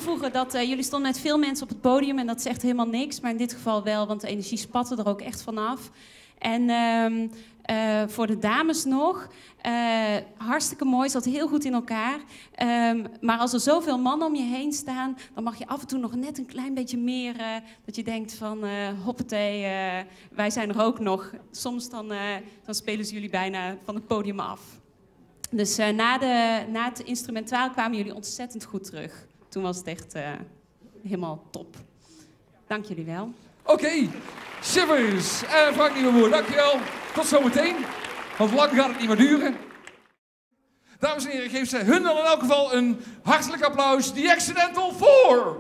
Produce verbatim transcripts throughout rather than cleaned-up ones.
Vroeger dat uh, jullie stonden met veel mensen op het podium en dat is echt helemaal niks. Maar in dit geval wel, want de energie spatte er ook echt vanaf. En uh, uh, voor de dames nog, uh, hartstikke mooi, zat heel goed in elkaar. Um, maar als er zoveel mannen om je heen staan, dan mag je af en toe nog net een klein beetje meer... Uh, dat je denkt van, uh, hoppatee, uh, wij zijn er ook nog. Soms dan, uh, dan spelen ze jullie bijna van het podium af. Dus uh, na, de, na het instrumentaal kwamen jullie ontzettend goed terug. Toen was het echt uh, helemaal top. Dank jullie wel. Oké, okay. Shivers en Frank Nieuwenboer, dankjewel. Tot zometeen, want lang gaat het niet meer duren. Dames en heren, geef ze hun dan in elk geval een hartelijk applaus. The Accidental Four.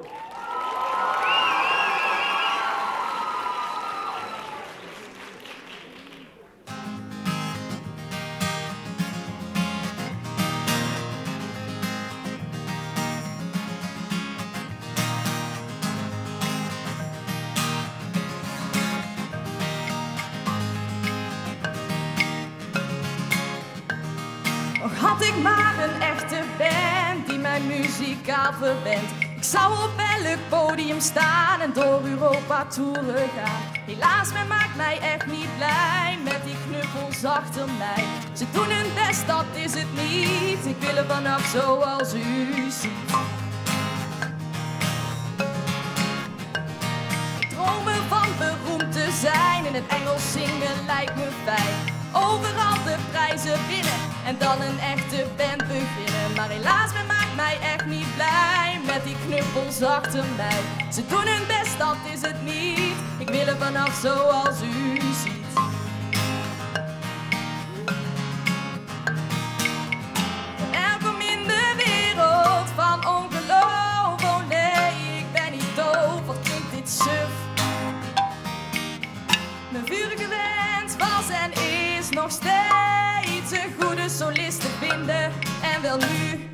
Had ik maar een echte band die mij muzikaal verwendt. Ik zou op elk podium staan en door Europa toeren gaan. Helaas, men maakt mij echt niet blij met die knuppels achter mij. Ze doen hun best, dat is het niet. Ik wil er vanaf zoals u ziet. Dromen van beroemd te zijn, in het Engels zingen lijkt me fijn. Overal de prijzen winnen en dan een echte band beginnen. Maar helaas, men maakt mij echt niet blij met die knuppels achter mij. Ze doen hun best, dat is het niet. Ik wil er vanaf zoals u ziet. Er kom in de wereld van ongeloof. Oh nee, ik ben niet doof, wat klinkt dit suf. Mijn vurige wens was en is nog steeds een goede solist te vinden. En wel nu.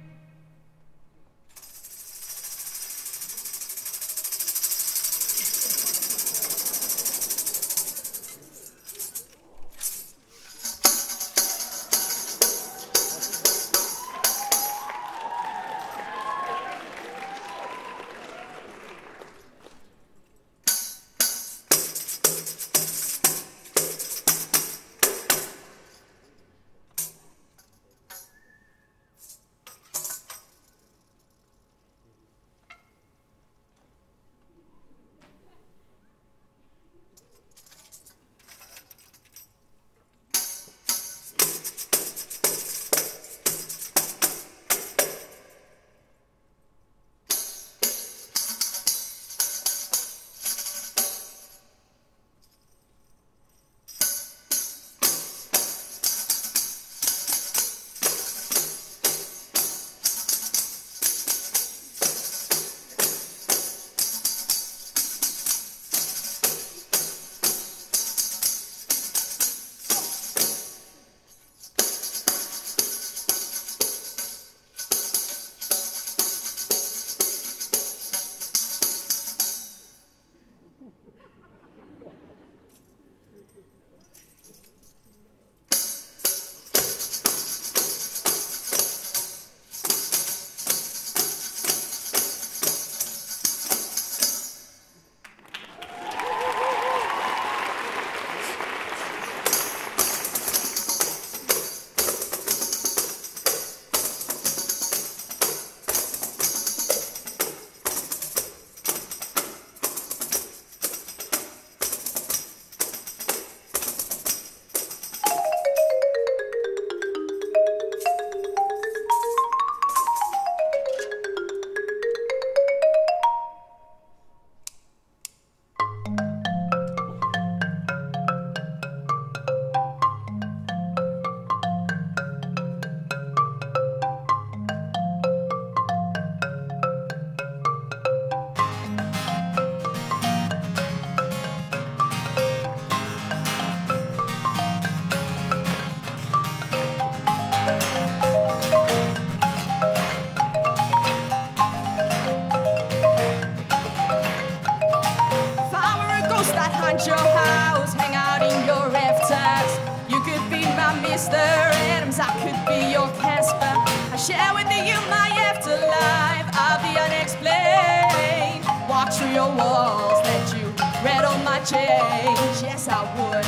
find your house, hang out in your rafters. You could be my Mister Adams, I could be your Casper. I share with you my afterlife. I love the unexplained. Walk through your walls, let you read on my change. Yes, I would.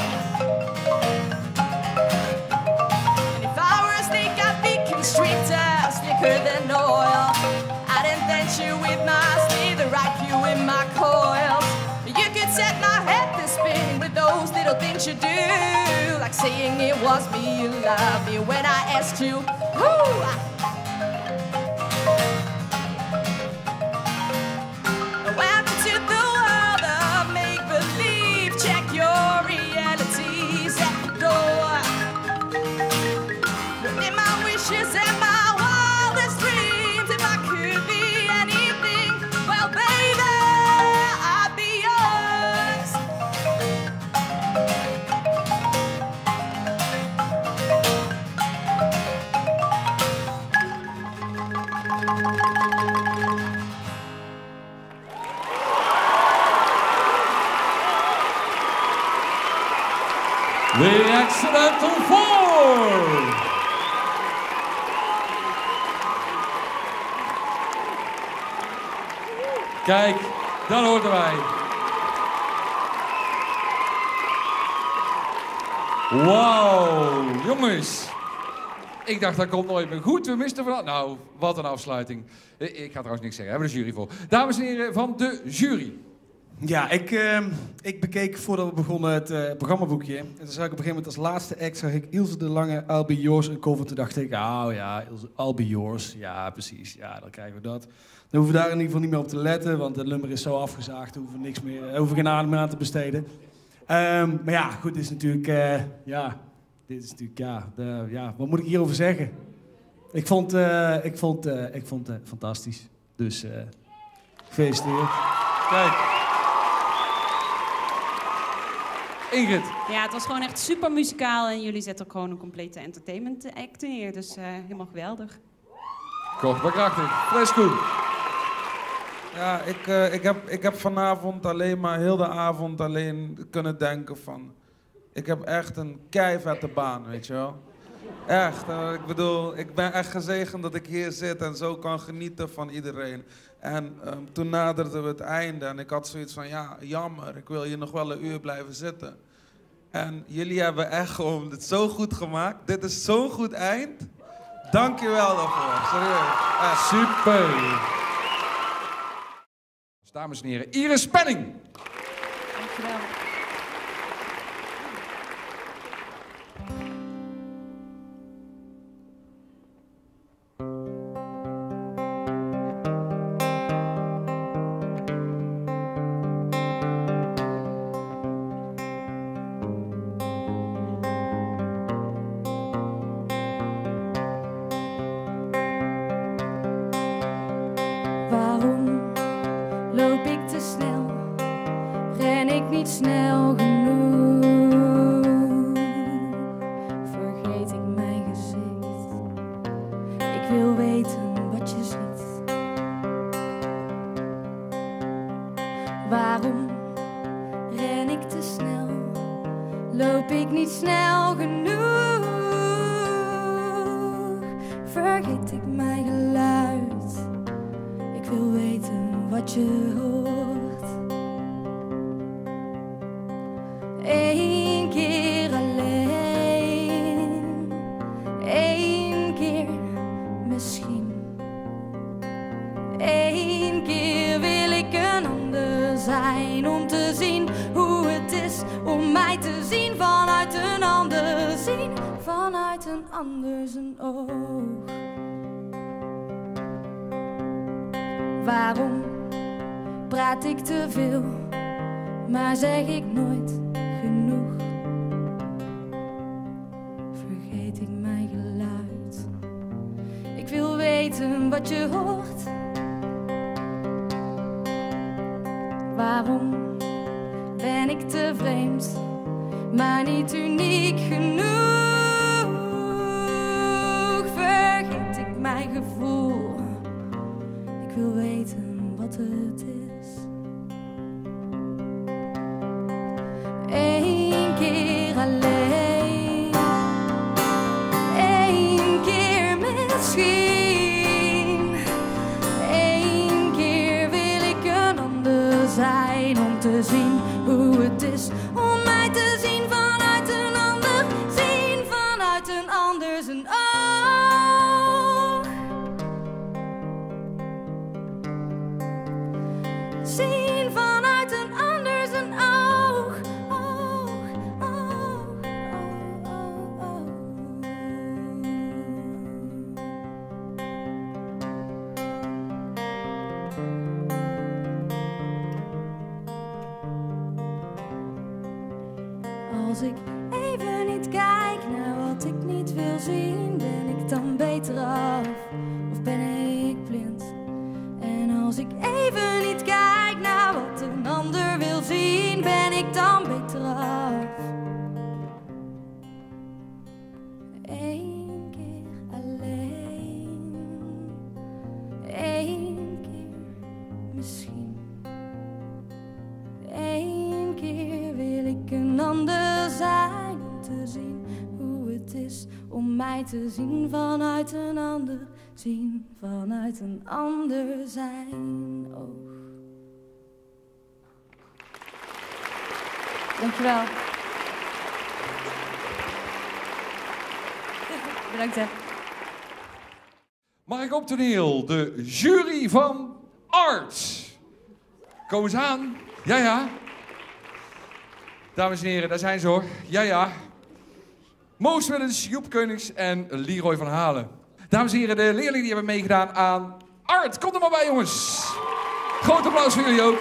And if I were a snake, I'd be constrictor, slicker than oil. I'd indent you with my slither, wrap you in my coils. You could set my head to spin with those little things you do, like saying it was me you loved me when I asked you. Woo! Welcome to the world of make-believe. Check your realities at the door. Within my wishes and my wildest dreams, if I could be anything, well, baby, I'd be yours. The Accidental Four. Kijk, dat hoorden wij. Wauw, jongens. Ik dacht dat komt nooit meer goed. We misten van. Nou, wat een afsluiting. Ik ga trouwens niks zeggen. We hebben de jury voor. Dames en heren van de jury. Ja, ik, uh, ik bekeek voordat we begonnen het uh, programmaboekje. En toen zag ik op een gegeven moment als laatste act zag ik Ilse de Lange, I'll Be Yours een cover. Toen dacht ik, oh ja, Ilse, I'll Be Yours. Ja, precies. Ja, dan krijgen we dat. Dan hoeven we daar in ieder geval niet meer op te letten, want het nummer is zo afgezaagd. Daar hoeven we niks meer, uh, hoeven geen adem meer aan te besteden. Um, maar ja, goed, dit is natuurlijk, uh, ja, dit is natuurlijk, ja, de, ja, wat moet ik hierover zeggen? Ik vond, uh, ik vond, uh, ik vond het uh, fantastisch. Dus, uh, gefeliciteerd. Kijk. Ingrid. Ja, het was gewoon echt super muzikaal en jullie zetten ook gewoon een complete entertainment act neer. Dus uh, helemaal geweldig. Kort maar krachtig. Fles goed. Ja, ik, uh, ik, heb, ik heb vanavond alleen maar heel de avond alleen kunnen denken van... Ik heb echt een keivette baan, weet je wel. Echt, uh, ik bedoel, ik ben echt gezegend dat ik hier zit en zo kan genieten van iedereen. En um, toen naderden we het einde en ik had zoiets van, ja, jammer, ik wil hier nog wel een uur blijven zitten. En jullie hebben echt gewoon dit zo goed gemaakt. Dit is zo'n goed eind. Dank je wel daarvoor, serieus. Echt. Super. Dames en heren, Iris Penning. Dankjewel. Waarom loop ik te snel? Ren ik niet snel genoeg? Vergeet ik mijn gezicht? Ik wil weten wat je ziet. Waarom ren ik te snel? Loop ik niet snel genoeg? Vergeet ik mijn geluid? Ik wil weten wat je hoort. Eén keer alleen, één keer misschien. Eén keer wil ik een ander zijn, om te zien hoe het is om mij te zien vanuit een ander, zien vanuit een ander zijn oog. Waarom praat ik te veel, maar zeg ik nooit genoeg? Vergeet ik mijn geluid? Ik wil weten wat je hoort. Waarom ben ik te vreemd, maar niet uniek genoeg? Vergeet ik mijn gevoel? Ik wil weten wat het is. Eén keer alleen, één keer misschien. Eén zien vanuit een ander zijn oog. Oog, oog, oog, oog, oog. Als ik even niet kijk naar wat ik niet wil zien, ben ik dan beter af of ben ik blind? En als ik even niet kijk naar wat een ander wil zien, ben ik dan beter af? Eén keer alleen, één keer misschien. Eén keer wil ik een ander zijn om te zien hoe het is om mij te zien vanuit een ander, zien vanuit een ander zijn oog. Dankjewel. Bedankt hè. Mag ik op toneel de jury van Art? Kom eens aan. Ja, ja. Dames en heren, daar zijn ze hoor. Ja, ja. Moos Willems, Joep Keunings en Leroy van Halen. Dames en heren, de leerlingen die hebben meegedaan aan Art. Kom er maar bij, jongens. Groot applaus voor jullie ook.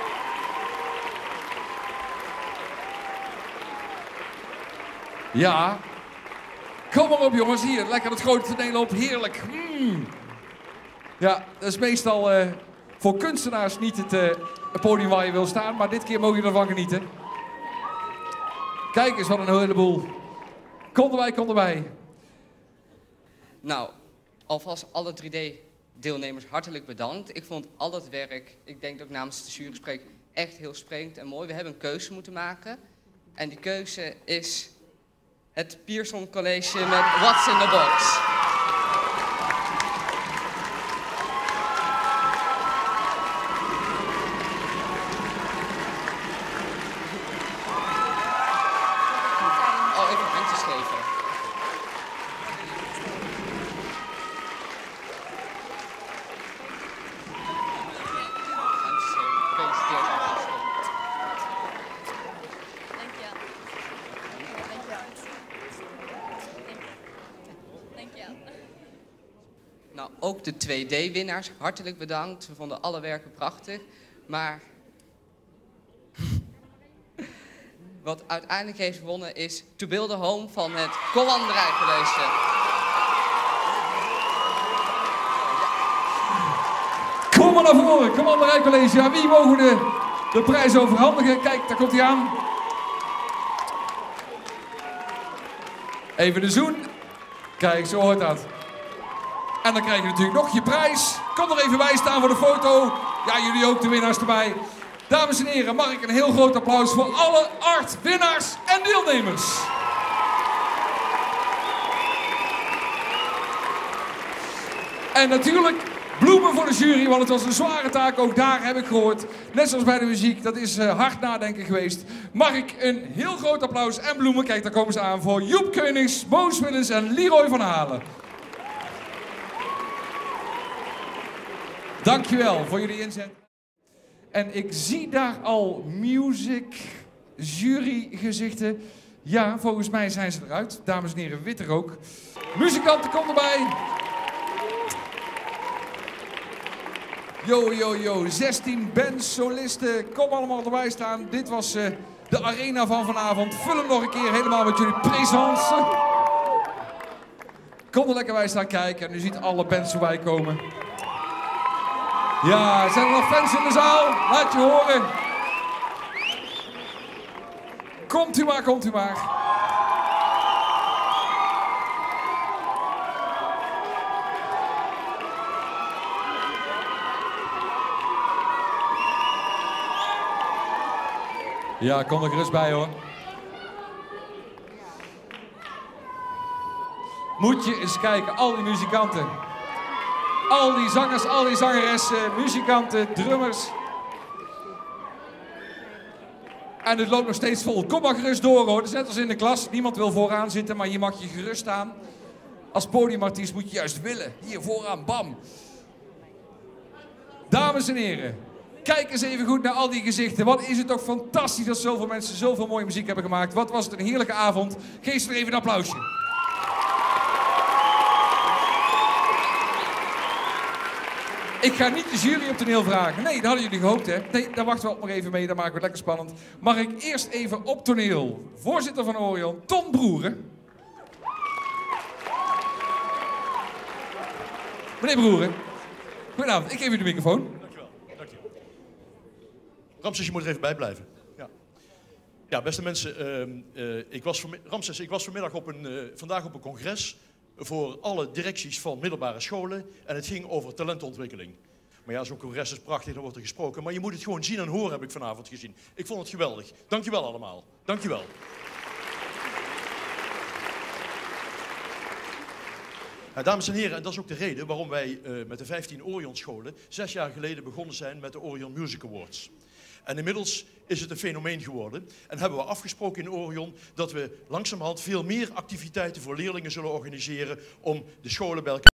Ja. Kom maar op, jongens. Hier, lekker het grote toneel op. Heerlijk. Mm. Ja, dat is meestal uh, voor kunstenaars niet het, uh, het podium waar je wil staan. Maar dit keer mogen je ervan genieten. Kijk eens, wat een heleboel. Kom erbij, kom erbij. Nou, alvast alle drie D-deelnemers hartelijk bedankt. Ik vond al het werk, ik denk dat ik namens de jury spreek, echt heel sprekend en mooi. We hebben een keuze moeten maken. En die keuze is het Pierson College met What's in the Box. Nou, ook de twee D-winnaars, hartelijk bedankt. We vonden alle werken prachtig. Maar wat uiteindelijk heeft gewonnen is To Build a Home van het Commanderij College. Kom maar naar voren, Commanderij College. Aan wie mogen we de, de prijs overhandigen? Kijk, daar komt hij aan. Even de zoen. Kijk, zo hoort dat. En dan krijg je natuurlijk nog je prijs. Kom er even bij staan voor de foto. Ja, jullie ook, de winnaars erbij. Dames en heren, mag ik een heel groot applaus voor alle Art-winnaars en deelnemers. En natuurlijk bloemen voor de jury, want het was een zware taak. Ook daar heb ik gehoord. Net zoals bij de muziek, dat is uh, hard nadenken geweest. Mag ik een heel groot applaus en bloemen, kijk daar komen ze aan, voor Joep Keunings, Moos Willems en Leroy van Halen. Dankjewel voor jullie inzet. En ik zie daar al music jury gezichten. Ja, volgens mij zijn ze eruit. Dames en heren, witte rook. Muzikanten, kom erbij. Yo, yo, yo. zestien bands, solisten. Kom allemaal erbij staan. Dit was uh, de arena van vanavond. Vul hem nog een keer helemaal met jullie présence. Kom er lekker bij staan kijken. En u ziet alle bands voorbij komen. Ja, zijn er nog fans in de zaal? Laat je horen. Komt u maar, komt u maar. Ja, kom er gerust bij hoor. Moet je eens kijken, al die muzikanten. Al die zangers, al die zangeressen, muzikanten, drummers. En het loopt nog steeds vol. Kom maar gerust door hoor. Dat is net als in de klas. Niemand wil vooraan zitten, maar hier mag je gerust staan. Als podiumartiest moet je juist willen. Hier vooraan, bam. Dames en heren, Kijk eens even goed naar al die gezichten. Wat is het toch fantastisch dat zoveel mensen zoveel mooie muziek hebben gemaakt. Wat was het een heerlijke avond. Geef ze er even een applausje. Ik ga niet de jury op toneel vragen. Nee, dat hadden jullie gehoopt, hè? Nee, daar wachten we ook nog even mee. Dan maken we het lekker spannend. Mag ik eerst even op toneel voorzitter van Orion, Ton Broeren. Meneer Broeren, goedenavond. Ik geef u de microfoon. Dankjewel. Dankjewel. Ramses, je moet er even bij blijven. Ja, ja beste mensen. Uh, uh, ik was Ramses, ik was vanmiddag op een, uh, vandaag op een congres voor alle directies van middelbare scholen. En het ging over talentontwikkeling. Maar ja, zo'n congres is prachtig, daar wordt er gesproken. Maar je moet het gewoon zien en horen, heb ik vanavond gezien. Ik vond het geweldig. Dankjewel allemaal. Dankjewel. Ja, dames en heren, en dat is ook de reden waarom wij uh, met de vijftien Orion scholen zes jaar geleden begonnen zijn met de Orion Music Awards. En inmiddels is het een fenomeen geworden. En hebben we afgesproken in Orion dat we langzamerhand veel meer activiteiten voor leerlingen zullen organiseren om de scholen bij elkaar